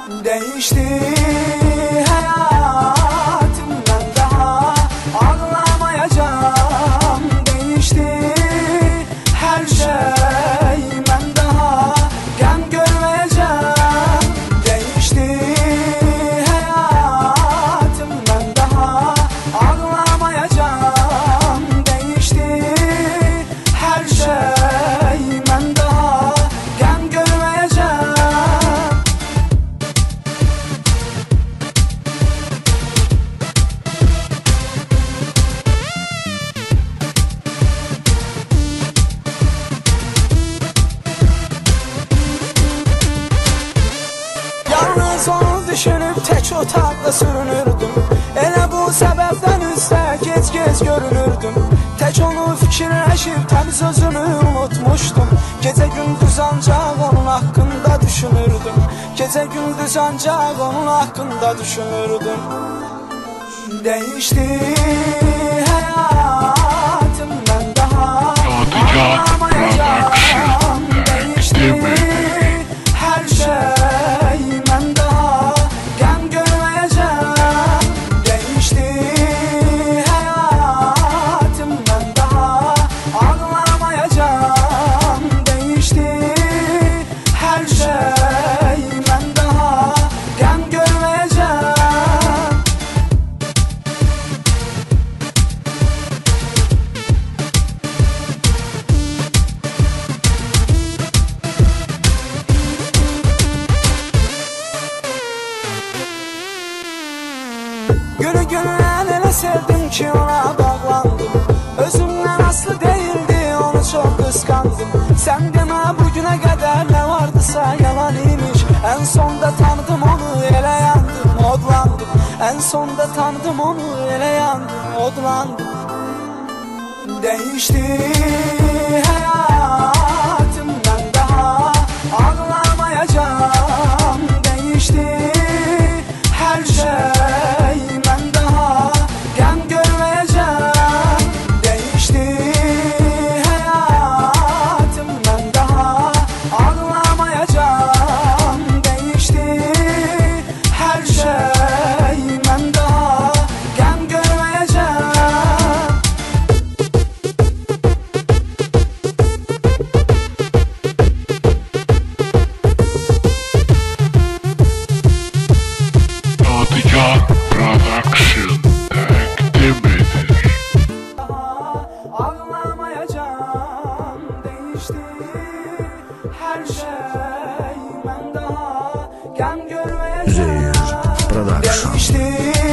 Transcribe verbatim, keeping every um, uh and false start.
Değişti hayatım, ben daha ağlamayacağım. Değişti her şey, ben daha gam görmeyeceğim. Değişti hayatım, ben daha ağlamayacağım. Değişti her şey, ben daha gam görmeyeceğim. Yalnız onu düşünüp tek otaqda sürünürdüm. Elə bu səbəbdən üzdə gec-gec görünürdüm. Tək onu fikirləşib təmiz özümü unutmuşdum. Gecə gündüz ancaq onun haqqında düşünürdüm. Gecə gündüz ancaq onun haqqında düşünürdüm. Değişti hayatım, ben daha ağlamayacağım. Değişti her şey, ben daha gam görmeyeceğim. Değişti hayatım, ben daha ağlamayacağım. Değişti her şey, ben daha gam görmeyeceğim. Günü gündən elə sevdim ki ona bağlandım. Özümdən aslı değildi, onu çok kıskandım. Sen demə bugüne kadar ne vardısa yalan imiş. En sonda tanıdım onu, elə yandım, odlandım. En sonda tanıdım onu, elə yandım, odlandım. Değişti hayatım, ben daha ağlamayacağım. Değişti her şey, ben daha gam görmeyeceğim. Değişti hayatım, ben daha ağlamayacağım. Değişti her şey, ben daha gam görmeyeceğim. Yadigar Production takdim eder. Ağlamayacağım. Değişti her şey, ben daha gam görmeyeceğim. Zehir Production. Değişti